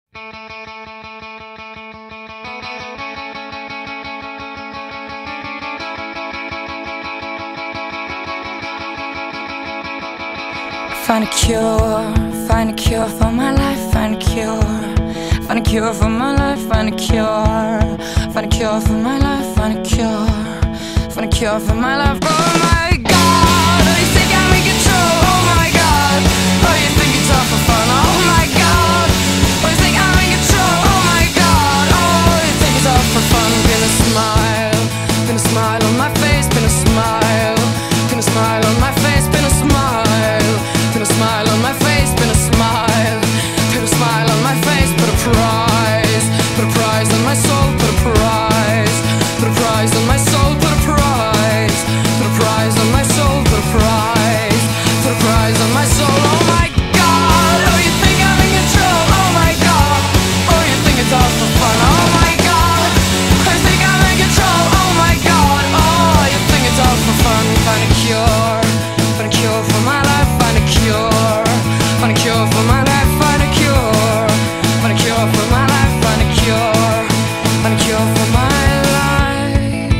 Find a cure for my life, find a cure for my life, find a cure for my life, find a cure for my life. Oh my God, oh you think I'm in control? Oh my God, oh you think it's all for fun? Oh my God, oh you think I'm in control? Oh my God, oh you think it's all for fun? Pin a smile on my face, pin a smile on my face, pin a smile. Put a smile on my face, put a smile. Put a smile on my face, put a prize on my soul, put a prize on my soul, put a prize on my soul, put a prize on my soul. Oh my God, oh you think I'm in control? Oh my God, oh you think it's all for fun? Oh my God, oh you think I'm in control? Oh my God, oh you think it's all for fun? Find a cure for my life. Find a cure for my life, find a cure for my life, find a cure for my life.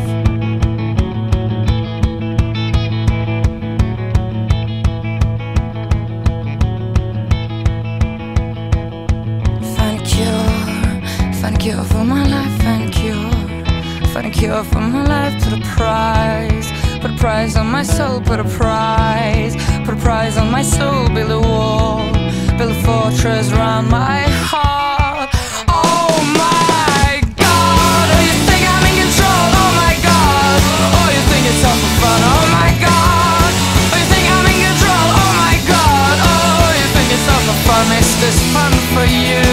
Find a cure for my life, find a cure for my life. Put a prize on my soul, put a prize on my soul. Build a wall, build a fortress around my heart. Oh my God, oh you think I'm in control? Oh my God, oh you think it's all for fun? Oh my God, oh you think I'm in control? Oh my God, oh you think it's all for fun? Is this fun for you?